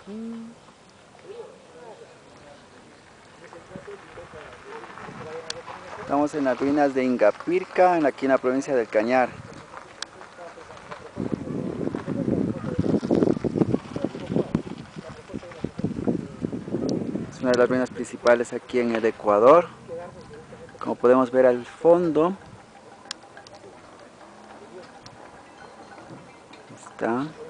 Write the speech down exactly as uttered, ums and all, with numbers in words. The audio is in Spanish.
Estamos en las ruinas de Ingapirca, aquí en la provincia del Cañar. Es una de las ruinas principales aquí en el Ecuador. Como podemos ver al fondo, está